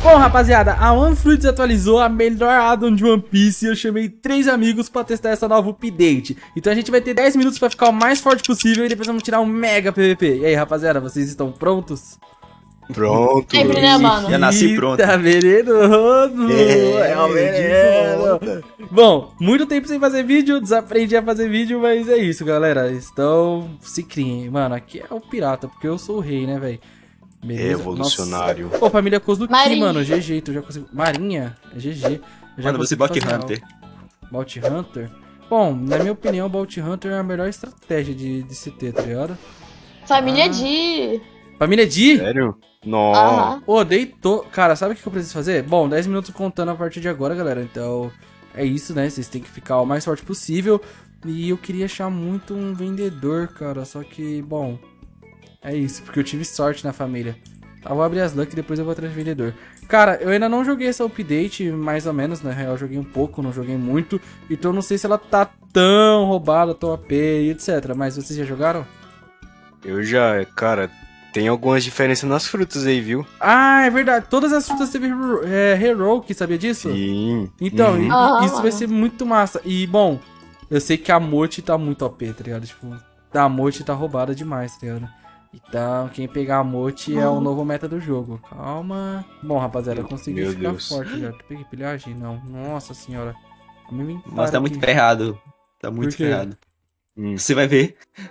Bom, rapaziada, a OneFruits atualizou a melhor addon de One Piece e eu chamei 3 amigos pra testar essa nova update. Então a gente vai ter 10 minutos pra ficar o mais forte possível e depois vamos tirar um mega PVP. E aí, rapaziada, vocês estão prontos? Pronto. Sempre, né, mano? Já nasci pronto. Tá venenoso. É o de veneno. volta. Bom, muito tempo sem fazer vídeo, desaprendi a fazer vídeo, mas é isso, galera. Então, se criem. Mano, aqui é o pirata, porque eu sou o rei, né, velho? Revolucionário. Pô, família Kozuki, Marinha. mano, GG, tu já conseguiu. Marinha, é GG. Eu já Mano, você consigo Bounty fazer Hunter. algo. Bounty Hunter? Bom, na minha opinião, Bounty Hunter é a melhor estratégia de se ter, tá ligado? Família de... Família D? Sério? Não. Aham. Ô, deitou. Cara, sabe o que eu preciso fazer? Bom, 10 minutos contando a partir de agora, galera. Então, é isso, né? Vocês têm que ficar o mais forte possível. E eu queria achar muito um vendedor, cara. Só que, bom, é isso. Porque eu tive sorte na família. Tá, vou abrir as luck e depois eu vou atrás de vendedor. Cara, eu ainda não joguei essa update, mais ou menos, na real. Eu joguei um pouco, não joguei muito. Então, eu não sei se ela tá tão roubada, tão AP e etc. Mas vocês já jogaram? Eu já, cara, tem algumas diferenças nas frutas aí, viu? Ah, é verdade. Todas as frutas teve Heroic, sabia disso? Sim. Então, Uhum. isso vai ser muito massa. E, bom, eu sei que a Mochi tá muito OP, tá ligado? Tipo, a Mochi tá roubada demais, tá ligado? Então, quem pegar a Mochi é o novo meta do jogo. Calma. Bom, rapaziada, eu consegui Meu ficar Deus. forte já. Peguei pilhagem? Não. Nossa senhora. Nossa, tá muito ferrado. Tá muito Por quê? ferrado. Você vai ver.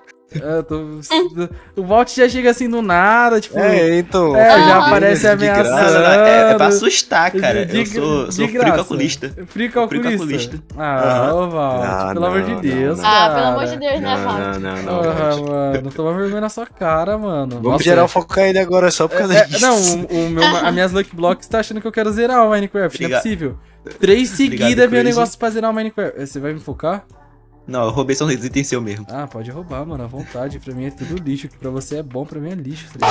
O Vault já chega assim do nada, tipo... Então. já Ah, aparece de Não, ameaçando. graça. é pra assustar, cara. De Eu sou de frio graça. calculista. Frio calculista? calculista. Ah, ô Vault, Ah, pelo amor de não, Deus, não, cara. Ah, pelo amor de Deus, né, Val? Não. Porra, mano, toma vergonha na sua cara, mano. Vamos Nossa, gerar o foco ele agora só por causa disso. Não, a minhas Lucky Blocks tá achando que eu quero zerar o Minecraft, não é Obrigado. possível. 3 seguidas Obrigado, meu Crazy. negócio pra zerar o Minecraft. Você vai me focar? Não, eu roubei só um itens seu mesmo. Ah, pode roubar, mano, à vontade. Pra mim é tudo lixo. O que pra você é bom, pra mim é lixo. Tá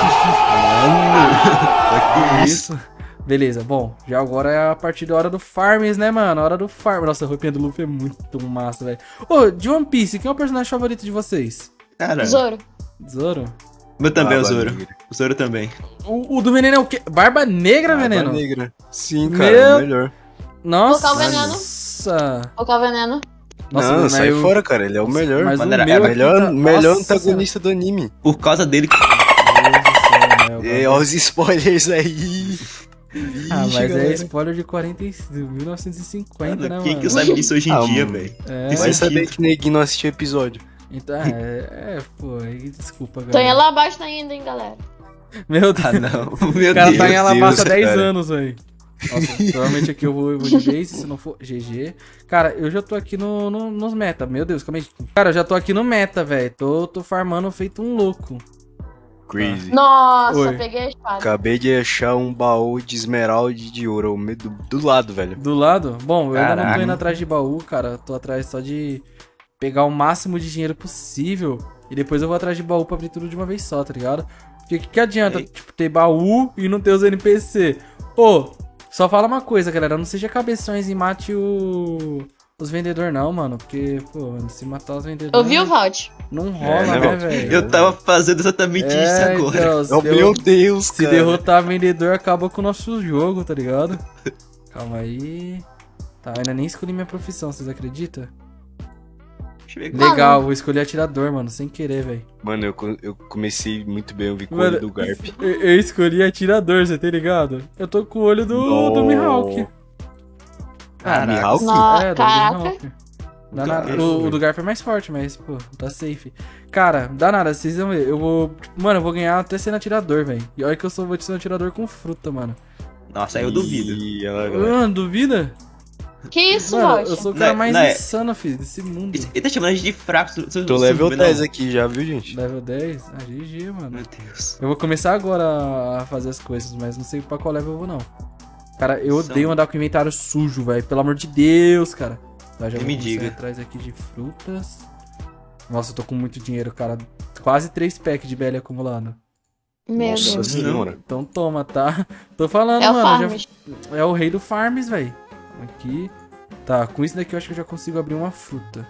ligado? Isso. Beleza, bom, já agora é a partir da hora do Farms, né, mano? A hora do Farm. Nossa, a roupinha do Luffy é muito massa, velho. Ô, de One Piece, quem é o personagem favorito de vocês? Cara, Zoro. Zoro? meu também, o Barba Zoro. Negra. O Zoro também. O do Veneno é o quê? Barba Negra, Barba Veneno? Negra. Sim, cara, Meu- é o melhor. Nossa. Colocar o veneno. Nossa. Colocar o veneno. Nossa, não, mas sai eu- fora, cara. Ele é o melhor. Mas Mano, o era- meu era aqui melhor tá... melhor Nossa antagonista do anime. Por causa dele. E olha os spoilers aí. Ah, mas Vixe, é galera. spoiler de 1950, né, Quem mano? que sabe disso hoje em dia, mano. velho? É, Tem Vai sentido. saber que neguinho não assistiu o episódio. então, pô, aí desculpa, Tô em galera. Alabasta ainda, hein, galera. Meu Deus, Ah, não. Meu o cara Deus. tá em Alabasta há Deus, 10 cara. anos, velho. Nossa, provavelmente aqui eu vou de base, se não for GG. Cara, eu já tô aqui nos meta, meu Deus, calma aí. Cara, eu já tô aqui no meta, velho. Tô farmando feito um louco. Crazy. Nossa, Oi. peguei a espada. Acabei de achar um baú de esmeralda e de ouro ao meio do lado, velho. Do lado? Bom, eu ainda não tô Caraca. indo atrás de baú, cara. Tô atrás só de pegar o máximo de dinheiro possível. E depois eu vou atrás de baú pra abrir tudo de uma vez só, tá ligado? Porque que adianta, Ei. tipo, ter baú e não ter os NPC? Ô, só fala uma coisa, galera. Não seja cabeções e mate os vendedores, não, mano. Porque, pô, se matar os vendedores. Ouviu, Valt? Não rola, né, né, Valdir? velho? Eu tava fazendo exatamente isso agora. Então, Oh, meu Deus, se cara. derrotar vendedor, acaba com o nosso jogo, tá ligado? Calma aí. Tá, eu ainda nem escolhi minha profissão, vocês acreditam? Deixa eu ver. Legal, vou escolher atirador, mano, sem querer, velho. Mano, eu comecei muito bem, eu vi com o Mano, olho do Garp. Eu escolhi atirador, você tá ligado? Eu tô com o olho do Mihawk. Caraca. Mihawk? Nossa, do caraca. Mihawk. Dá nada. Caralho, O velho. do Garp é mais forte, mas, pô, tá safe. Cara, dá nada, vocês vão ver. Eu vou. Mano, eu vou ganhar até sendo atirador, velho. E olha que eu vou ser um atirador com fruta, mano. Nossa, aí eu duvido. Ih, olha lá, galera. Mano, duvida? Que isso, Mano, Valt? eu sou o cara Não, mais não é- insano, filho, desse mundo. Ele tá chamando a gente de fraco. Tô level 10 aqui já, viu, gente? Level 10? Ah, GG, mano. Meu Deus. Eu vou começar agora a fazer as coisas, mas não sei pra qual level eu vou, não. Cara, eu São- odeio andar com o inventário sujo, velho. Pelo amor de Deus, cara. Tá, já Nem vou me começar diga. atrás aqui de frutas. Nossa, eu tô com muito dinheiro, cara. Quase 3 packs de BL acumulado. Meu Nossa Deus. senhora. Então toma, tá? Tô falando, É o mano. Farms. É o rei do farms, velho. Aqui. Tá, com isso daqui eu acho que eu já consigo abrir uma fruta.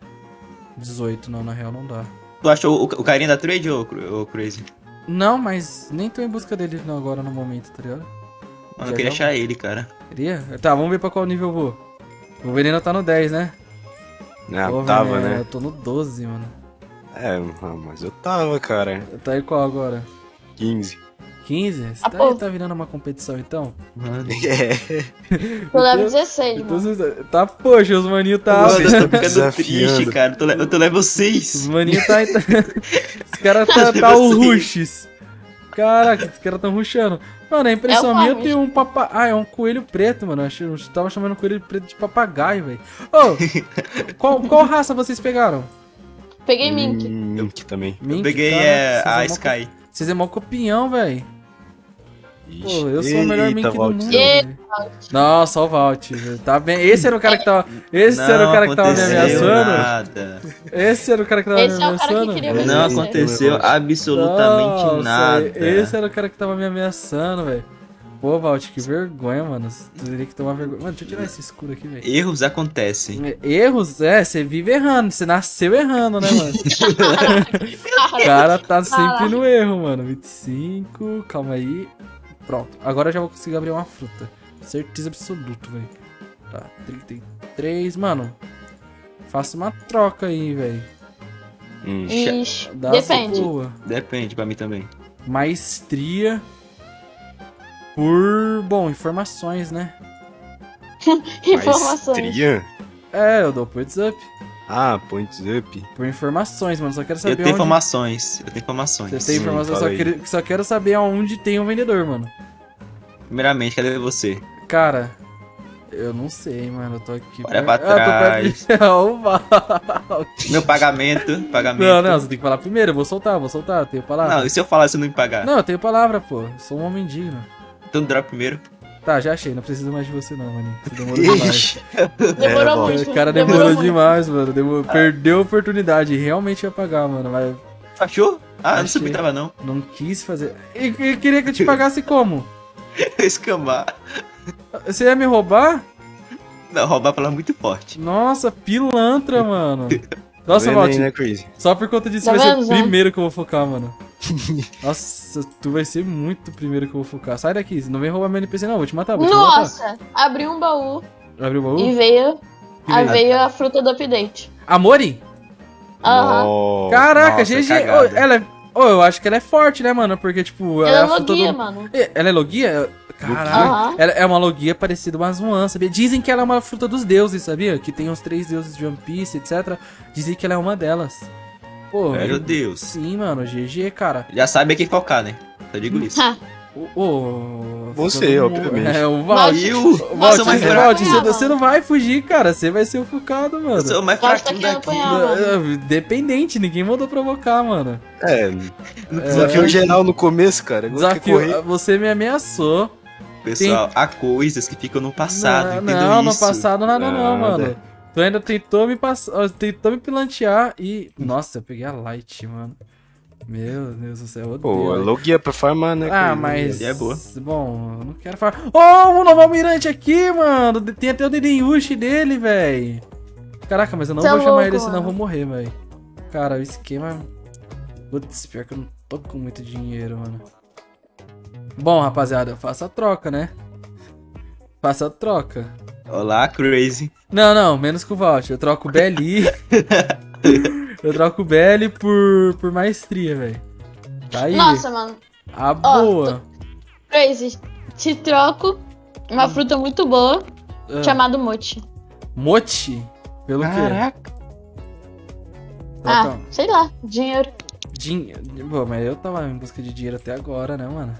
18, não, na real não dá. Tu achou o carinha da trade ou Crazy? Não, mas nem tô em busca dele não, agora no momento, tá ligado? Mano, eu queria achar ele, cara. Queria? Tá, vamos ver pra qual nível eu vou. O Veneno tá no 10, né? Ah, Pô, tava, Veneno, né? Eu tô no 12, mano. É, mas eu tava, cara. Tá aí qual agora? 15. 15? Você Ah, tá, pô. tá virando uma competição, então? Mano, É. Tô level 16, Então, mano. tá, poxa, os maninhos tá... vocês estão ficando Desafiando. tristes, cara. Eu tô level Os 6. maninhos tá... Os caras tá o rushes. Caraca, os caras tão rushando. Mano, a impressão É o minha Farmers. tem um papa... Ah, é um coelho preto, mano. Eu tava chamando o coelho preto de papagaio, velho. Ô, qual raça vocês pegaram? Peguei Mink. Mink também. Mink, Eu peguei caraca, a vocês é mó Sky. Vocês é mó copião, velho. Ixi. Pô, eu sou o melhor Mink do Valdir. mundo. E- velho. Nossa, o Valt, velho. Tá bem. Esse era o cara que tava. Esse era o cara que tava me aconteceu ameaçando. nada. Esse era o cara que tava Esse me é o cara que ameaçando. queria ver Não você. aconteceu absolutamente Nossa, nada. Esse era o cara que tava me ameaçando, velho. Pô, Valt, que vergonha, mano. Tu teria que tomar vergonha. Mano, deixa eu tirar esse escuro aqui, velho. Erros acontecem. Erros? É, você vive errando. Você nasceu errando, né, mano? O Cara, cara tá sempre Caraca. no erro, mano. 25, calma aí. Pronto. Agora eu já vou conseguir abrir uma fruta. Certeza absoluta, velho. Tá, 33. Mano, faça uma troca aí, velho. Ixi, Dá depende. boa. Depende pra mim também. Maestria por, bom, informações, né? Informações. Maestria? É, eu dou points up. Ah, points up. Por informações, mano. Só quero Eu saber tenho onde... informações. Eu tenho informações. Você tem informações, fala aí. só quero saber aonde tem um vendedor, mano. Primeiramente, cadê você? Cara, eu não sei, mano. Eu tô aqui. Olha perto- pra Ah, eu tô perto de... Ó, o Valt. Meu pagamento. Não, não, você tem que falar primeiro. Eu vou soltar, eu tenho palavra. Não, e se eu falar você não me pagar? Não, eu tenho palavra, pô. Eu sou um homem digno. Então drop primeiro. Tá, já achei. Não preciso mais de você, não, maninho. Você demorou demais. Ixi. Demorou bom. muito. O cara demorou muito. demais, mano. Perdeu a oportunidade. Realmente ia pagar, mano. Mas Achou? Ah, eu não Achei. suspeitava não. não quis fazer. E queria que eu te pagasse como? Escambar. Você ia me roubar? Não, roubar fala muito forte. Nossa, pilantra, mano. Nossa, Vendo aí, Valt, né, Crazy? só por conta disso Tá vai ser vendo, o né? primeiro que eu vou focar, mano. Nossa, tu vai ser muito o primeiro que eu vou focar. Sai daqui, não vem roubar meu NPC não, vou te matar, vou te matar. Nossa, abri um baú Abriu o baú? e veio, Que veio? veio a fruta do update. Amori? Aham. Nossa. Caraca, Nossa, GG. cagada. Ô, ela é... Ô, eu acho que ela é forte, né, mano? Porque, tipo, Ela é a fruta logia, do... mano. Ela é logia? Caraca. Aham. Ela é uma logia parecida uma Zoan, sabia? Dizem que ela é uma fruta dos deuses, sabia? Que tem os 3 deuses de One Piece, etc. Dizem que ela é uma delas. Pô, Meu Deus. sim, mano, GG, cara. Já sabe a quem focar, né? Só digo isso. Ha, Você, todo mundo- obviamente. É, o Valt. E Ô, o Valt, sou mais você- fraco. você não vai fugir, cara. Você vai ser o focado, mano. Eu sou o mais Pode tá fraquinho querendo daqui. apanhar, mano. Dependente, ninguém mandou provocar, mano. É, desafio geral no começo, cara. Igual que correr. Desafio, você me ameaçou. Pessoal, há coisas que ficam no passado, Não, entendeu não, no isso? passado nada não, Nada. mano. Tu ainda tentou me passar, tentou me pilantear e... Nossa, eu peguei a Light, mano. Meu Deus do céu, eu Pô, odeio. a logia pra farmar, né? Ah, Crazy? mas... É boa. Bom, eu não quero falar... Oh, um novo almirante aqui, mano! Tem até o Dedeyushi dele, velho. Caraca, mas eu não Cê é vou chamar louco, ele, senão eu mano. vou morrer, velho. Cara, o esquema... Putz, pior que eu não tô com muito dinheiro, mano. Bom, rapaziada, eu faço a troca, né? Faço a troca. Olá, Crazy. Não, menos que o Valt. Eu troco o BLI. Eu troco o BL por maestria, velho. Tá aí. Nossa, mano. A boa. Crazy, te troco uma fruta muito boa Ah, chamada mochi. Mochi? Pelo quê? Caraca. Troca... Sei lá, dinheiro. Pô, mas eu tava em busca de dinheiro até agora, né, mano?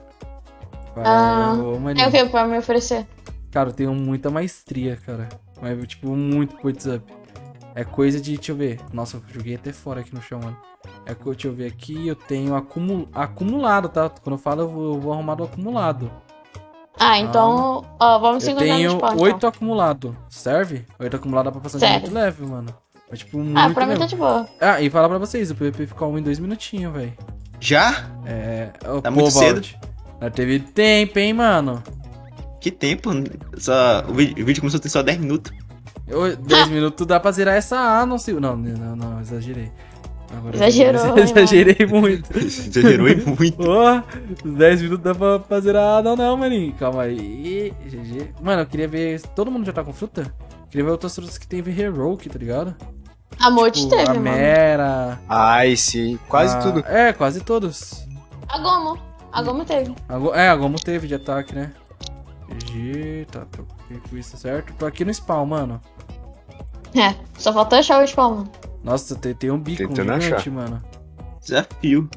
Ô, Tem maninho. o que pra me oferecer? Cara, eu tenho muita maestria, cara. Mas, tipo, muito points up. É coisa de, deixa eu ver. Nossa, eu joguei até fora aqui no chão, mano. Deixa eu ver aqui, eu tenho acumulado, tá? Quando eu falo, eu vou arrumar do acumulado. Ah, então, ó, vamos se Eu encontrar no tenho spawn, 8 então. acumulado. Serve? 8 acumulado dá pra passar de Serve. muito leve, mano. Mas, tipo, muito Ah, pra mim mesmo. tá de boa. Ah, e falar pra vocês, o PvP ficou 1 em 2 minutinhos, velho. Já? É... Tá muito cedo. Não teve tempo, hein, mano. Que tempo? Só... O vídeo começou a ter só 10 minutos. 10 minutos dá pra zerar essa A, não sei. Não, exagerei. Agora Exagerou, eu exagerei muito. Exagerou e muito. Porra, os 10 minutos dá pra zerar. Não, maninho. Calma aí. GG. Mano, eu queria ver. Todo mundo já tá com fruta? Queria ver outras frutas que tem Heroic, tá ligado? A Morte teve, a mano. Mera. Ice, quase tudo. É, quase todos. A Gomo. A Gomo teve. A Gomu teve de ataque, né? GG, tá, tô com isso certo. Tô aqui no spawn, mano. É, só falta achar o spawn, mano. Nossa, tem um beacon Tentando gigante, achar. mano. Desafio.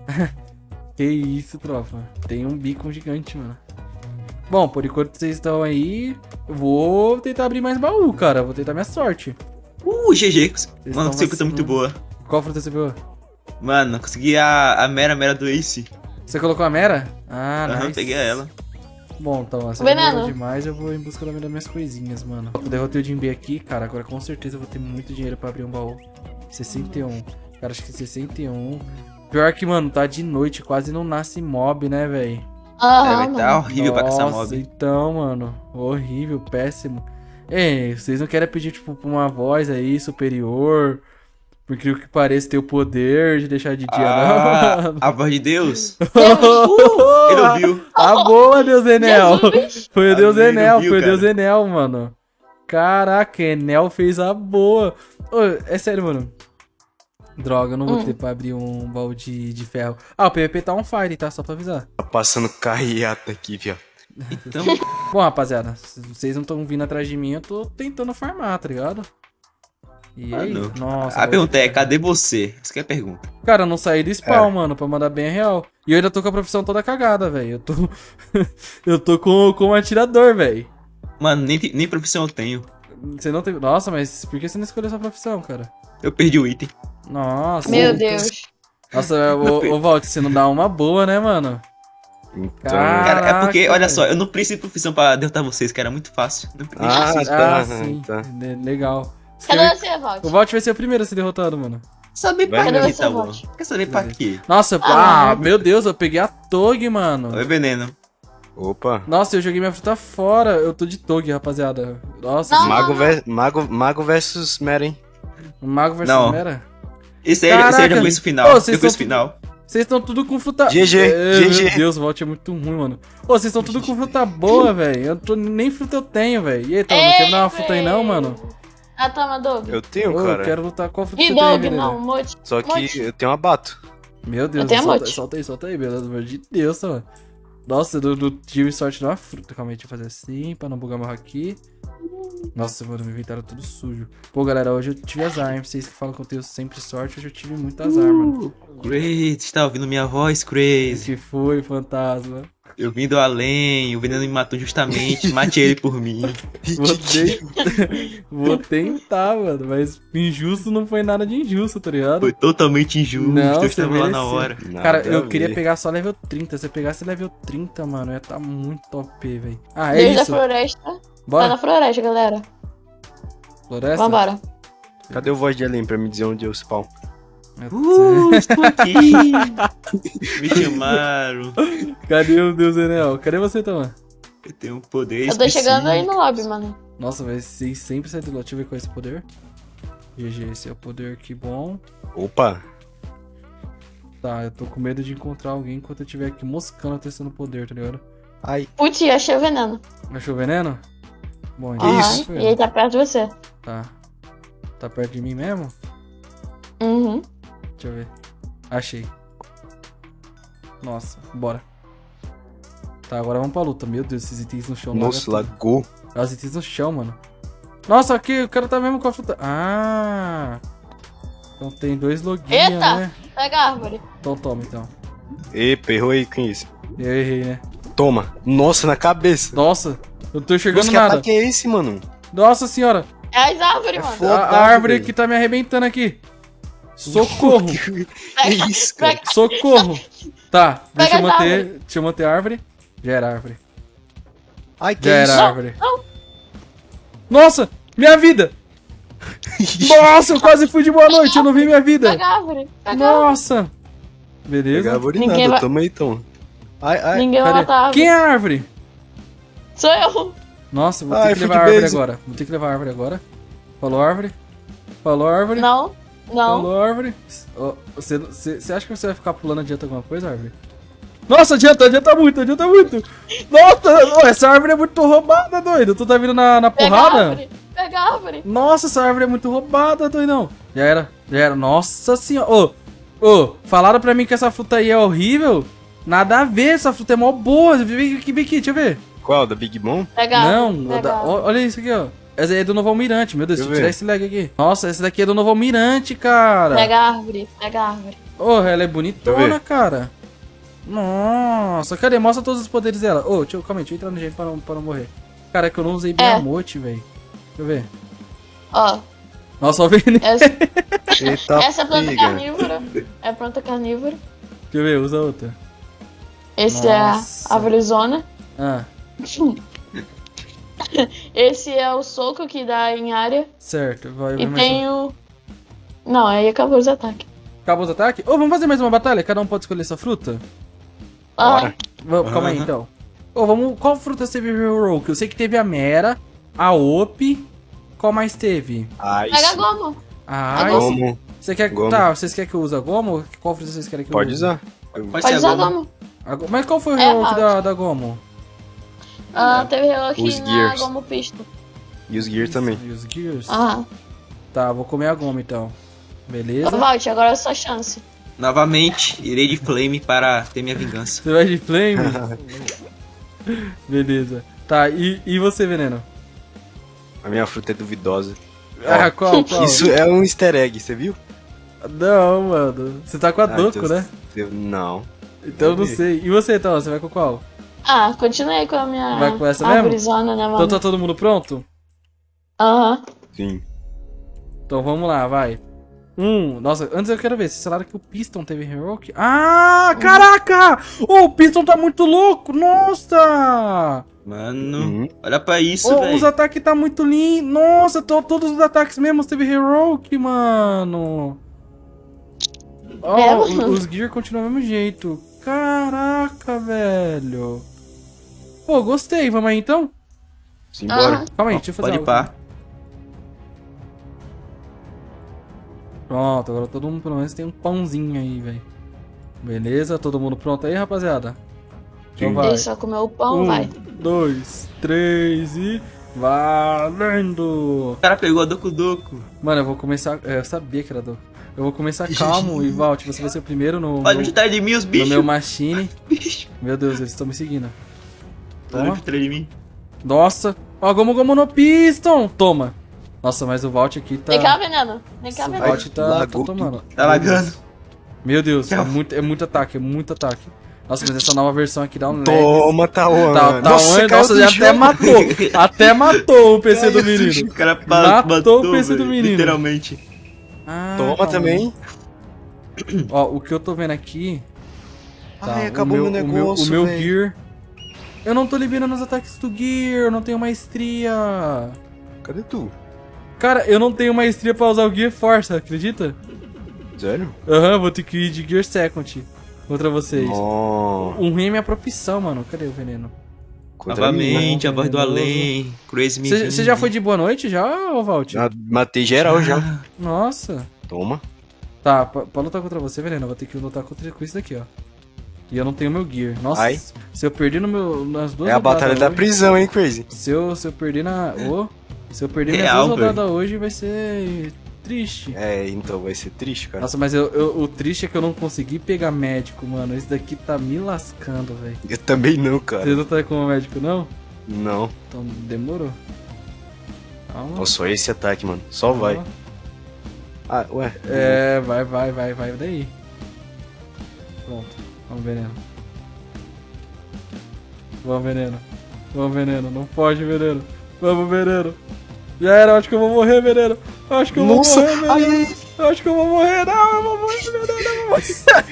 Que isso, tropa. Tem um beacon gigante, mano. Bom, por enquanto vocês estão aí, eu vou tentar abrir mais baú, cara. Vou tentar minha sorte. GG. Mano, estão você fruta muito boa. Qual fruta você pegou? Mano, consegui a mera do Ace. Você colocou a Mera? Ah, Aham, nice. peguei ela. Bom, então, essa Veneno. demorou demais, eu vou em busca das minhas coisinhas, mano. Eu derrotei o Jinbe aqui, cara, agora com certeza eu vou ter muito dinheiro pra abrir um baú. 61. Cara, acho que 61. Pior que, mano, tá de noite, quase não nasce mob, né, velho? Aham, Vai tá mano. horrível pra caçar Nossa, mob. então, mano, horrível, péssimo. Ei, vocês não querem pedir, tipo, pra uma voz aí superior? Porque o que parece ter o poder de deixar de dia, não, mano. A voz de Deus. Deus. Ele ouviu. A boa, Deus Enel! Jesus. Foi o Deus Ele Enel, viu, foi o cara. Deus Enel, mano. Caraca, Enel fez a boa. Ô, é sério, mano. Droga, eu não vou ter pra abrir um baú de ferro. Ah, o PVP tá on fire, tá? Só pra avisar. Tá passando carreata aqui, viado. Então, Bom, rapaziada, se vocês não estão vindo atrás de mim, eu tô tentando farmar, tá ligado? E aí? mano. Nossa. A pergunta é, cadê você? Isso que é a pergunta. Cara, eu não saí do spawn, mano, pra mandar bem a real. E eu ainda tô com a profissão toda cagada, velho. Eu tô. Eu tô com um atirador, velho. Mano, nem profissão eu tenho. Você não tem. Nossa, mas por que você não escolheu essa profissão, cara? Eu perdi o item. Nossa. Meu Deus. Nossa, ô Valt, você não dá uma boa, né, mano? Então. Cara, é porque, Caraca, olha velho. só, eu não preciso de profissão pra derrotar vocês, que era muito fácil. Não preciso. Ah, sim. tá. Legal. Cadê você, Valt? O Valt vai ser o primeiro a ser derrotado, mano. Saber Vai, pra né? quê, tá bom? Beleza. Quer saber pra quê? Nossa, Ah. meu Deus, eu peguei a Tog, mano. Oi, veneno. Opa. Nossa, eu joguei minha fruta fora. Eu tô de Tog, rapaziada. Nossa, Não. Mago versus Mera, hein? um mago versus Não. Mera. Esse aí eu Caraca. já conheço o final. Ô, Eu vocês conheço o tão final. Vocês estão tudo com fruta... GG, Meu GG. Deus, o Valt é muito ruim, mano. Ô, vocês estão tudo com fruta boa, velho. Nem fruta eu tenho, velho. E aí, tá, não quer me dar uma fruta aí não, mano? Ah, toma, Doug. Eu tenho, Ô, eu cara. quero lutar. Qual fruta E você tem, Doug, Veneno? não, Mote. Só que Mote. eu tenho uma bato. Meu Deus, Eu tenho solta, emote. solta aí, beleza? Pelo amor de Deus, mano. Nossa, eu não tive sorte numa fruta. Calma aí, deixa eu fazer assim, pra não bugar meu aqui. Nossa, mano, meu inventário é tudo sujo. Pô, galera, hoje eu tive as armas. Vocês que falam que eu tenho sempre sorte, hoje eu tive muitas armas. Crazy, tá ouvindo minha voz, Crazy? Que foi, fantasma? Eu vim do além, o veneno me matou justamente, mate ele por mim. Vou tentar, mano, mas injusto não foi nada de injusto, tá ligado? Foi totalmente injusto, Não, eu você estava lá na mereceu. hora. Cara, Nada eu a queria ver. pegar só level 30. Se eu pegasse level 30, mano, ia tá muito top, velho. Ah, é Deus da isso. floresta. Tá Bora, na floresta, galera. floresta? Vambora. Cadê o voz de além pra me dizer onde eu spawn? Estou aqui! Me chamaram. Cadê o Deus Enel? Cadê você, Toma? Eu tenho um poder Eu tô chegando aí específico. no lobby, mano. Nossa, vai ser sempre sair do lote. Deixa eu ver qual é esse poder. GG, esse é o poder, que bom. Opa. Tá, eu tô com medo de encontrar alguém enquanto eu estiver aqui moscando testando o poder, tá ligado? Ai. Putz, achei o veneno. Achou o veneno? Bom, então Aham. Isso. foi E ele tá perto de você. Tá. Tá perto de mim mesmo? Uhum. Deixa eu ver. Achei. Nossa, bora. Tá, agora vamos pra luta. Meu Deus, esses itens no chão. Nossa, larga tudo. lagou. Ah, os itens no chão, mano. Nossa, aqui o cara tá mesmo com a fruta. Ah! Então tem dois loginhos, Eita! né? Pega a árvore. Então toma, então. Epa, errou aí com isso. Eu errei, né? Toma. Nossa, na cabeça. Nossa, eu não tô enxergando Nossa, que nada. ataque é esse, mano? Nossa senhora, É as árvores, mano. foda. a árvore velho. que tá me arrebentando aqui. Socorro! É isso, cara. Socorro! Tá, deixa eu Pega as manter. Deixa eu manter a árvore. Já era a árvore. Ai, que Já era isso? a árvore. Nossa! Minha vida! Nossa, eu quase fui de boa noite, eu não vi minha vida! Pega a árvore. Pega a árvore. Nossa! Beleza? Pegava de Ninguém nada, vai- toma aí, então. Ai, ai. Ninguém vai Cadê? matar a árvore. Quem é a árvore? Sou eu. Nossa, vou Ai, ter que fui levar a de árvore base. agora. Vou ter que levar a árvore agora. Falou árvore? Falou árvore? Não. Não. Pulou a árvore. Ó, você acha que você vai ficar pulando adianta alguma coisa, árvore? Nossa, adianta muito, adianta muito. Nossa, ô, essa árvore é muito roubada, doido. Tu tá vindo na Pega a porrada? árvore. Pega a árvore. Nossa, essa árvore é muito roubada, doidão. Já era. Nossa senhora. Ô, falaram pra mim que essa fruta aí é horrível. Nada a ver, essa fruta é mó boa. Vem aqui, deixa eu ver. Qual? Da Big Mom? Pega a árvore. Não, Pega a árvore. olha isso aqui, ó. Essa aí é do Novo Almirante, meu Deus, deixa eu Deixa tirar eu esse lag aqui. Nossa, essa daqui é do Novo Almirante, cara. Pega a árvore. Pega a árvore. Ô, ela é Deixa eu bonitona, ver. cara. Nossa, cadê? Mostra todos os poderes dela. Ô, calma aí, deixa eu entrar no jeito pra não morrer. Cara, é que eu não usei bem a mote, velho. Deixa eu ver. Ó. Nossa, ó o veneno. Eita, Essa é planta pega. carnívora. É planta carnívora. Deixa eu ver, usa outra. Esse é Nossa. a árvorezona. Ah, Esse é o soco que dá em área. certo. Vai E mais tem o... Não, aí acabou os ataques. Acabou os ataques? Ô, vamos fazer mais uma batalha? Cada um pode escolher sua fruta? Ah, Calma aí, então. Ô, vamos... Qual fruta teve Hero? Que eu sei que teve a Mera, a Op. Qual mais teve? pega a goma. A Ice. Como? Você quer... Goma. Tá, vocês querem que eu use a Gomo? Qual fruta vocês querem que eu Pode use? usar. Pode Pode ser usar a a goma. goma. Mas qual foi o É, Hero Valt. da Gomo? Teve eu aqui Os na gears. goma pisto. E os Gear também. E os Gears? Ah. Tá, vou comer a Gomo então. Beleza? Ô, Valt, agora é a sua chance. Novamente, irei de Flame para ter minha vingança. Você vai de Flame? Beleza. Tá, e você, Veneno? A minha fruta é duvidosa. Ah, qual? Isso é um easter egg, você viu? Não, mano. Você tá com a Doco, então- né? Não. Então eu não sei. E você, então? Você vai com qual? Ah, continuei com a minha Vai com essa mesmo? árvorezona, né, Então mano? tá todo mundo pronto? Aham. Sim. Então vamos lá, vai. Nossa, antes eu quero ver. Vocês falaram que o Piston teve Heroic? Ah, caraca! O Piston tá muito louco! Nossa! Mano, Uhum. olha pra isso, Os velho. ataques tá muito lindo. Nossa, todos os ataques mesmo teve Heroic, mano. Ó, É, mano. os Gear continuam do mesmo jeito. Caraca, velho. Pô, gostei. Vamos aí então? Simbora. Aham. Calma aí, deixa eu fazer Pode algo. pá. Pronto, agora todo mundo pelo menos tem um pãozinho aí, velho. Beleza? Todo mundo pronto aí, rapaziada? Então Sim. vai. Deixa eu comer o pão, vai. 2, 3 e... Valendo! O cara pegou a Doku Doku. Mano, eu vou começar... eu sabia que era do... Eu vou começar calmo e, Valt, você vai ser o primeiro no... Pode ajudar de mim os No bichos. meu machine. Bicho. Meu Deus, eles estão me seguindo. Pode Toma. ajudar de mim. Nossa! Ó, Gomu no Piston! Toma! Nossa, mas o Valt aqui tá... Vem cá, veneno. Vem cá, O veneno. Valt tá Lagou tomando. Tá lagando. Meu Deus, é Calma. muito ataque, é muito ataque. Nossa, mas essa nova versão aqui dá um lag. Toma, Tawan. Nossa, caiu já do até chão. matou. Até matou o PC do Caiu do menino. O cara Matou o PC do velho, menino. literalmente. Ah, Toma calma também. aí. Ó, o que eu tô vendo aqui... Tá, Ai, acabou meu negócio, o meu velho. Gear... Eu não tô liberando os ataques do Gear, eu não tenho maestria. Cadê tu? Cara, eu não tenho maestria pra usar o Gear Força, acredita? Sério? Aham, vou ter que ir de Gear Second contra vocês. Oh, Um rei é minha profissão, mano. Cadê o veneno? contra mim, Novamente, a voz do venenoso. além. Crazy me Você já vive. foi de boa noite já, ô Valt? Já matei geral já. Nossa. Toma. Tá, pra lutar contra você, veneno, eu vou ter que lutar com isso daqui, ó. E eu não tenho meu Gear. Nossa, Ai. se eu perder nas duas É a batalha da hoje, prisão, hein, Crazy? Se eu perder se eu perder minhas Real, duas rodadas hoje, vai ser triste. É, então vai ser triste, cara. Nossa, mas o triste é que eu não consegui pegar médico, mano. Esse daqui tá me lascando, velho. Eu também não, cara. Você não tá com médico, não? Não. Então demorou. Calma. Ó, só esse ataque, mano. Só vai. calma. Ah, ué. É, vai daí. Pronto, vamos veneno. Vamos veneno, não pode veneno. Vamos veneno. Já era, eu acho que eu vou morrer, veneno. Eu acho que eu Nossa, vou morrer, veneno. ai, ai. Eu acho que eu vou morrer, não, eu vou morrer, veneno, eu vou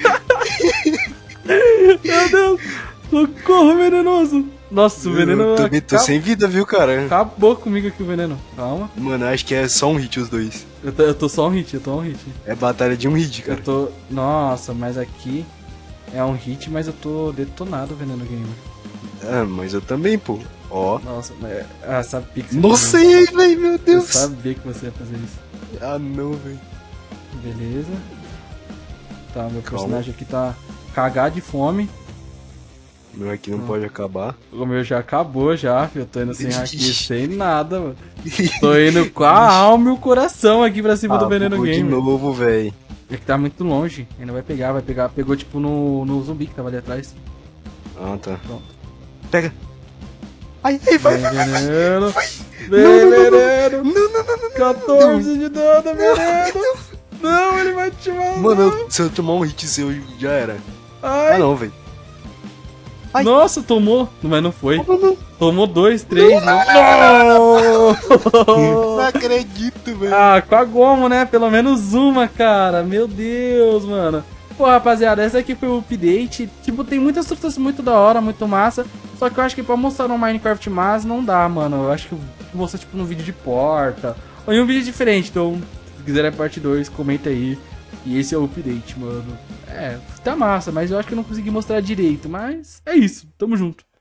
morrer. Meu Deus, socorro, venenoso. Nossa, o veneno Eu também tô sem vida, viu, cara? acabou comigo aqui o veneno. Calma. Mano, acho que é só um hit os dois. Eu tô só um hit, É batalha de um hit, cara. Eu tô... Nossa, mas aqui é um hit, mas eu tô detonado veneno gamer. Ah, mas eu também, pô. Ó. Nossa, mas... Ah, sabia que você ia Nossa, fazer isso. velho, meu Eu Deus. sabia que você ia fazer isso. Ah, não, velho. Beleza. Tá, meu personagem aqui tá cagado de fome. O meu aqui não pode acabar. O meu já acabou já, filho. Eu tô indo sem haki, sem nada, mano. Tô indo com a alma e o coração aqui pra cima do Veneno bugou Game. de novo, velho. É que tá muito longe. Ainda vai pegar. Pegou tipo no zumbi que tava ali atrás. Ah, tá. Pronto. Pega. Ai, vai. Veneno. Veneno. Não. 14 de dano, Veneno. Não, ele vai te matar. Mano, se eu tomar um hit seu, já era. Ai. Ah, não, velho. Ai. Nossa, tomou. Mas não foi. Não Tomou 2, 3. Não. acredito, velho. Ah, com a Gomo, né? Pelo menos uma, cara. Meu Deus, mano. Pô, rapaziada, essa aqui foi o update. Tipo, tem muitas frutas muito da hora, muito massa. Só que eu acho que pra mostrar no Minecraft Mas não dá, mano. Eu acho que eu vou mostrar, tipo, no vídeo de porta. Ou em um vídeo diferente. Então, se quiser a parte 2, comenta aí. E esse é o update, mano. É, tá massa, mas eu acho que eu não consegui mostrar direito. Mas é isso, tamo junto.